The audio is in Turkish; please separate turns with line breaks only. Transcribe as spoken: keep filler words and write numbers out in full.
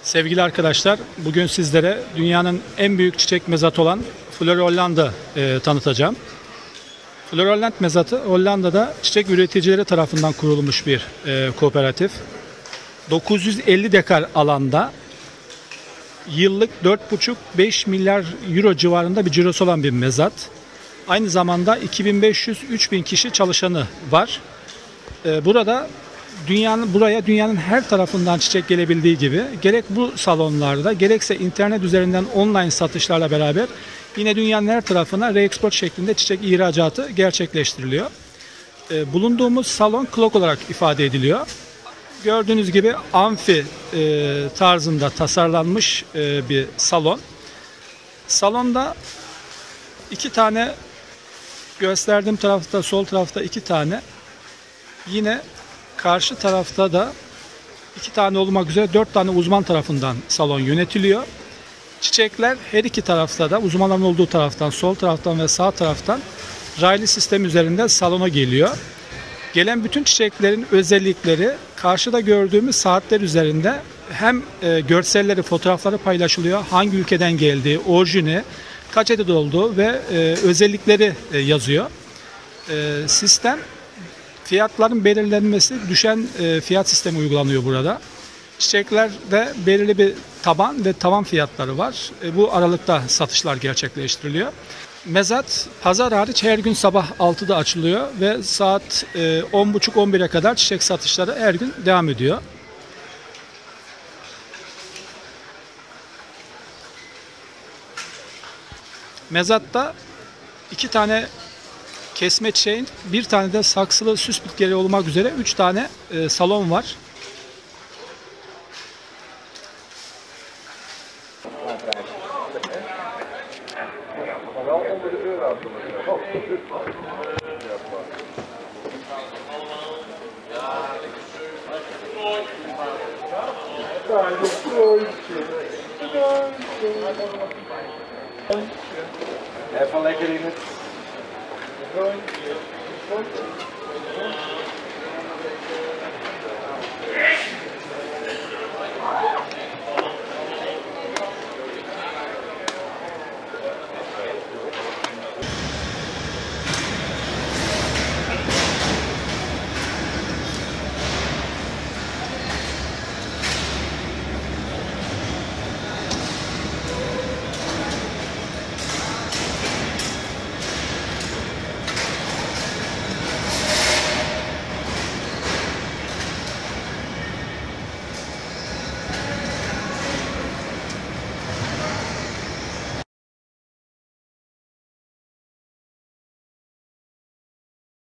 Sevgili arkadaşlar, bugün sizlere dünyanın en büyük çiçek mezatı olan Flora Hollanda e, tanıtacağım. Flora Hollanda mezatı Hollanda'da çiçek üreticileri tarafından kurulmuş bir e, kooperatif. dokuz yüz elli dekar alanda yıllık dört buçuk beş milyar euro civarında bir cirosu olan bir mezat. Aynı zamanda iki bin beş yüz üç bin kişi çalışanı var. E, burada Dünyanın buraya dünyanın her tarafından çiçek gelebildiği gibi gerek bu salonlarda gerekse internet üzerinden online satışlarla beraber yine dünyanın her tarafına reexport şeklinde çiçek ihracatı gerçekleştiriliyor. E, bulunduğumuz salon Clock olarak ifade ediliyor. Gördüğünüz gibi amfi e, tarzında tasarlanmış e, bir salon. Salonda iki tane, gösterdiğim tarafta sol tarafta iki tane, yine karşı tarafta da iki tane olmak üzere dört tane uzman tarafından salon yönetiliyor. Çiçekler her iki tarafta da, uzmanların olduğu taraftan, sol taraftan ve sağ taraftan raylı sistem üzerinde salona geliyor. Gelen bütün çiçeklerin özellikleri karşıda gördüğümüz saatler üzerinde hem e, görselleri, fotoğrafları paylaşılıyor. Hangi ülkeden geldiği, orijini, kaç adet olduğu ve e, özellikleri e, yazıyor. E, sistem Fiyatların belirlenmesi, düşen e, fiyat sistemi uygulanıyor burada. Çiçeklerde belirli bir taban ve tavan fiyatları var. E, bu aralıkta satışlar gerçekleştiriliyor. Mezat pazar hariç her gün sabah altıda açılıyor ve saat e, on buçuk on bire kadar çiçek satışları her gün devam ediyor. Mezatta iki tane kesme çiçeğin, bir tane de saksılı süs bitkileri olmak üzere üç tane e, salon var.
Even lekker in het.